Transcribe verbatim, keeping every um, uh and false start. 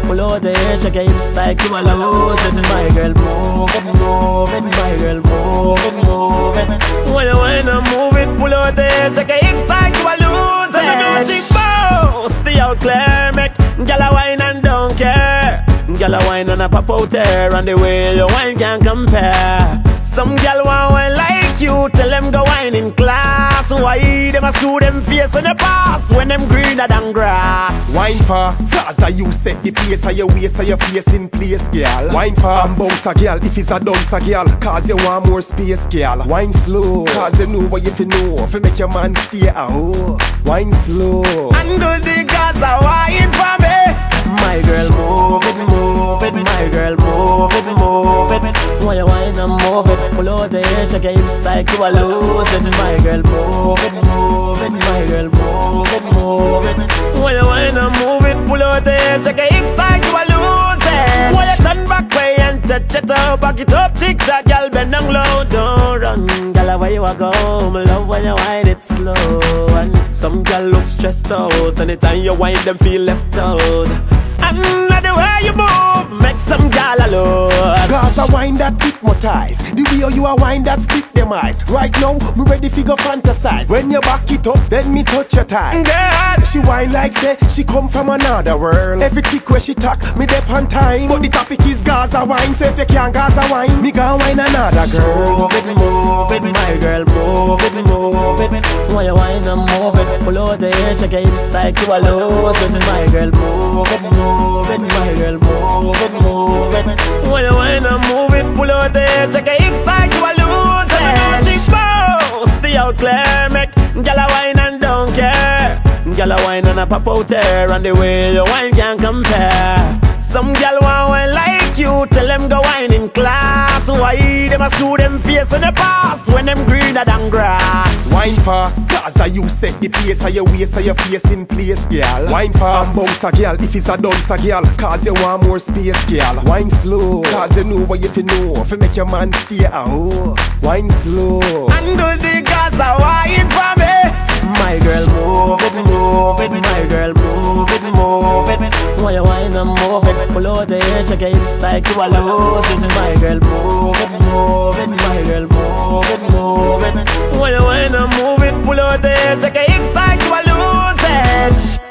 pull out the hair, shake your hips like you a lose it. My girl, move it, move it, my girl, move it, move it. When you wanna move it, pull out the hair, shake your hips like you a lose it. Let me know she boast, the out clear, make gyal a wine and don't care. Gyal a wine and a pop out there, and the way you wine can't compare. Some gyal want wine like you, tell them go wine in class. Why them a screw them face on the pass when them greener than grass? Wine fast, cause I you set the pace of your waist and your face in place, girl. Wine fast, and bounce a girl if it's a dance a girl, cause you want more space, girl. Wine slow, cause you know what you fi know, fi make your man stay a hoe. Wine slow, and do the girls a wine for me. My girl, move it, move it, my girl, move it, move it. When you wine and move it, pull out the hair, shake your hips like you a lose it. My girl, move it, move it, my girl, move it, move it. When you wine and move it, pull out the hair, shake your hips like you a lose it. When you turn back way and touch it up, back it up, tick tock, girl, bend down low, don't run, girl, where you a go? Me love when you wine it slow. And some girl look stressed out, anytime you wine them feel left out. And the way you move, make some gal alone. cause I wine that hypnotize. The way you a wine that split them eyes. Right now, me ready figure fantasize. When you back it up, then me touch your thighs. Girl, she wine like say she come from another world. Every tick where she talk, me dep on time. But the topic is Gaza wine, so if you can't Gaza wine, me gon' wine another girl. Move it, move it, my girl, move it, move it. When you wine and move it, pull out the hair, shake your hips like you a lose it. My girl, move it, move it, my girl, move it, move it. When you wine and move it, pull out the hair, shake your hips like you a lose it. She boast, the out clear, make gyal a wine and don't care. Gyal a wine and a pop out there, and the way you wine can't compare. Some gyal want wine like you, tell them go wine in class. Why them a screw them face on the pass when them greener than grass? Wine fast, cause I you set the pace of your waist and your face in place, girl. Wine fast, and bounce a girl if it's a dance a girl, cause you want more space, girl. Wine slow, cause you know what you fi know, fi make your man stay a hoe. Wine slow, and do the girls a wine for me. My girl, move it, move it, my girl, move it, move it. When you wine and move it, pull out the hair, shake your hips like you a lose it. My girl, move it, move it, my girl, move it, move it. When you wine and move it, pull out the hair, shake your hips like you a lose it.